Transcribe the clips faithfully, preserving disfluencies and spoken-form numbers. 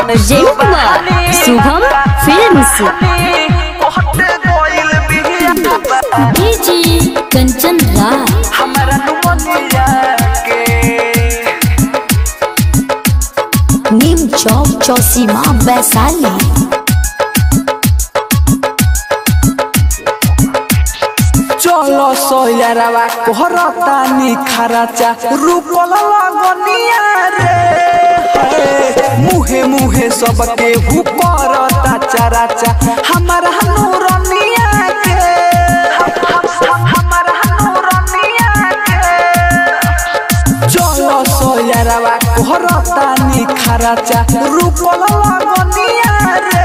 जेंटवा Shubham films DJ Kanchan Raj Neem Chowk Chausima Vaishali. चलो सोयरवा कोहरता निखराचा रूपल लगनिया रे मुहे मुहे सबके हुपरता चराचा हमारा नूरनिया के हमारा नूरनिया के। चलो सोयरवा कोहरता निखराचा रूपल लगनिया रे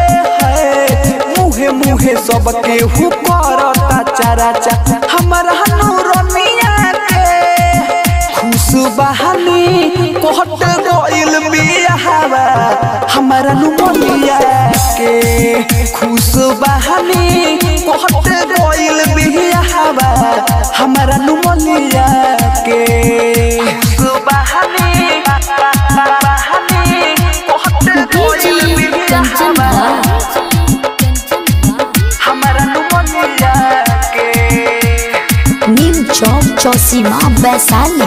मुहे मुहे सबके हुपरता चराचा हमारा नूरनिया के। खुशबहानी कोहट गइल बियाहवा हमारा नुमनिया के। खुशबहानी कोहट गइल बियाहवा हमारा नुमनिया के। खुशबहानी कोहट गइल बियाहवा हमारा नुमनिया के। नीम चौक चौसीमा वैशाली।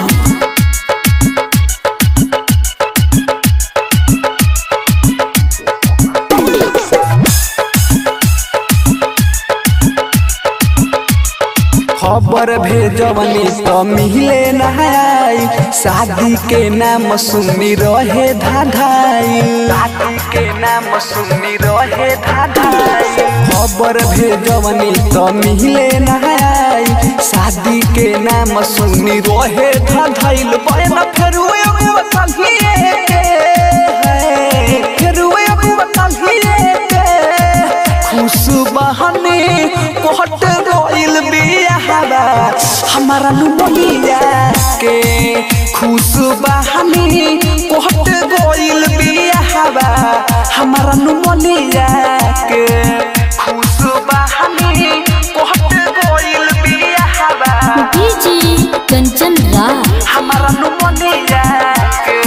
खबर भेजवनी तो मिले नहाई शादी के नाम सुनी रहे धाधाई शादी के नाम सुनी रहे धाधाई। खबर भेजवनी तो मिले नहाई शादी के नाम सुनी रहे धाधाइल बहन फेर कलिए के फेर कलिए के। खुशबहानी कोहट गइल बियाहवा हमारा नुमनिया के। खुशबहानी कोहट गइल बियाहवा हमारा नुमनिया के। खुशबहानी कोहट गइल बियाहवा डीजे कंचन राज हमारा नुमनिया के।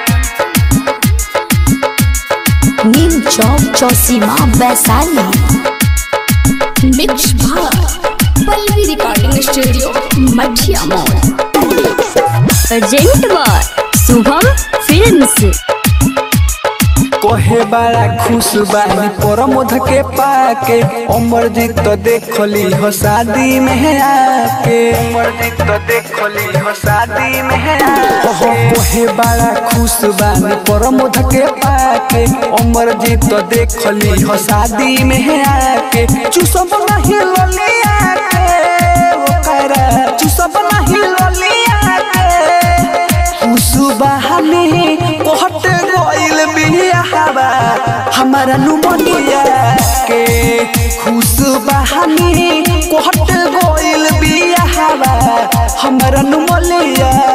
नीम चौक चौसीमा वैशाली। मिक्स भाग Pallavi recording studio Mathiya mall. जेंटवा शुभम फिल्म्स कोहे बड़ा खुश बानी परमोध के पाके अमरजीत तो देखली हो शादी में आके अमरजीत तो देखली हो शादी में आके। कोहे बड़ा खुश बानी परमोध के पाके अमरजीत तो देखली हो शादी में आके। चुसब नहीं ललिया के ओकरा चुसब नहीं ललिया के। खुशबहानी कोहट गइल बियाहवा हमारा नुमनिया के। खुशबहानी कोहट गइल बियाहवा हमारा नुमनिया